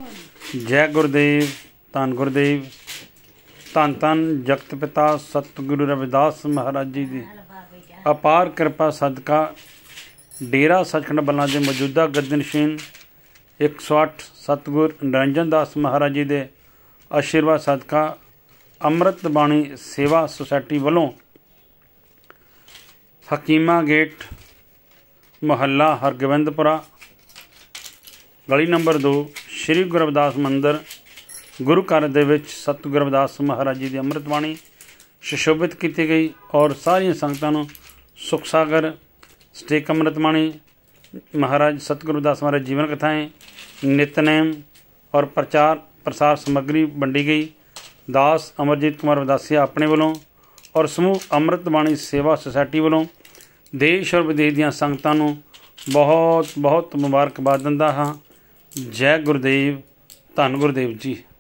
जय गुरुदेव, धन गुरुदेव, धन धन जगत पिता सतगुरु रविदास महाराज जी की अपार कृपा सदका डेरा सचखंड बल्ला के मौजूदा गद्दनशीन 108 सतगुरु निरंजन दास महाराज जी के आशीर्वाद सदका अमृत बाणी सेवा सोसायटी वालों हकीमा गेट मुहल्ला हरगोबिंदपुरा गली नंबर 2 श्री गुरु रविदास मंदिर गुरु घर दे विच सतगुरु रविदास महाराज जी की अमृतबाणी सुशोभित की गई और सारिया संगतां नूं सुख सागर स्टेक अमृतबाणी महाराज सतगुरु रविदास महाराज जीवन कथाएं नितनेम और प्रचार प्रसार समग्री वंडी गई। दास अमरजीत कुमार रविदासिया अपने वालों और समूह अमृतबाणी सेवा सोसायटी वालों देश और विदेश दी संगतां नूं बहुत बहुत मुबारकबाद दिंदा हां। जय गुरुदेव, धन गुरुदेव जी।